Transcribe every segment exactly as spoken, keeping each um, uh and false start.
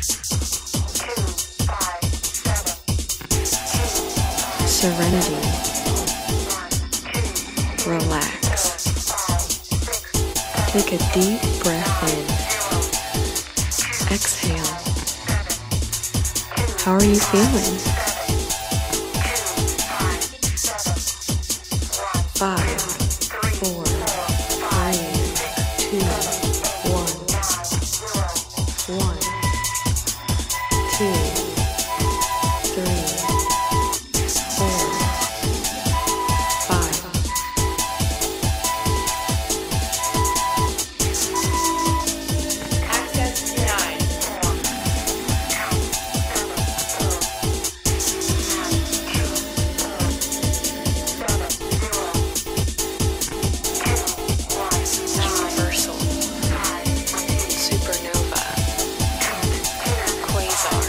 Serenity. Relax. Take a deep breath in. Exhale. How are you feeling? Five, four, three, two, one. One, two, three, four, five. Access denied. Universal. Supernova. Quasar.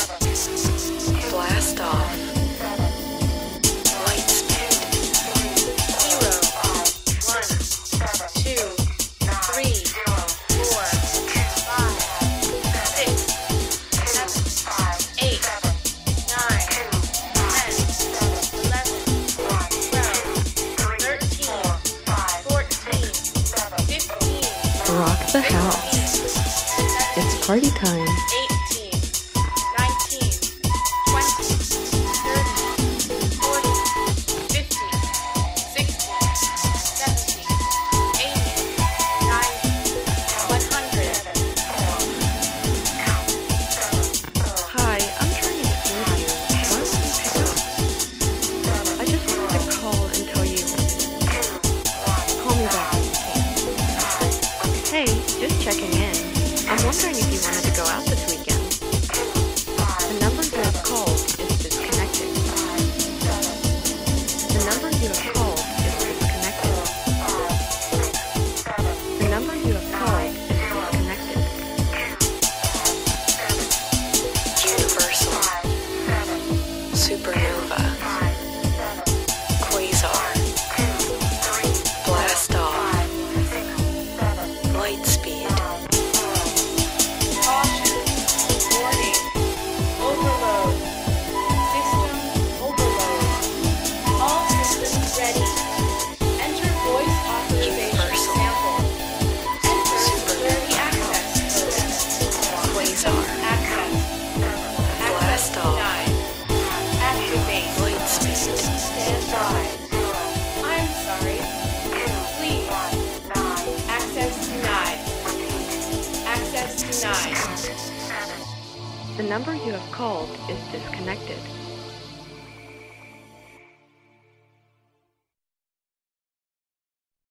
Blast off. Light speed. Zero. One. Two. Three. Four. Five. Six. Seven. Eight. Nine. Ten. Eleven. Twelve. Thirteen. Fourteen. Fifteen. Rock the house. It's party time. eighteen, nineteen, twenty, thirty, forty, fifty, sixty, seventy, eighty, ninety, one hundred. Hi, I'm trying to get through to you. Why won't you pick up? I just wanted to call and tell you. Call me back when you can. Hey, just checking in. I'm wondering if you wanted to go out this weekend. The number you have called is disconnected. The number you have called is disconnected. The number you have called is disconnected. Universal. Supernova. Quasar. Blast off. Light speed. Caution. Warning. Overload. System overload. All systems ready. Enter voice authorization Universal. sample. Enter security access code. Quasar. Access. Blast off. Denied. Activate. Light speed. Stand by. I'm sorry. Please. Access denied. Access denied. The number you have called is disconnected.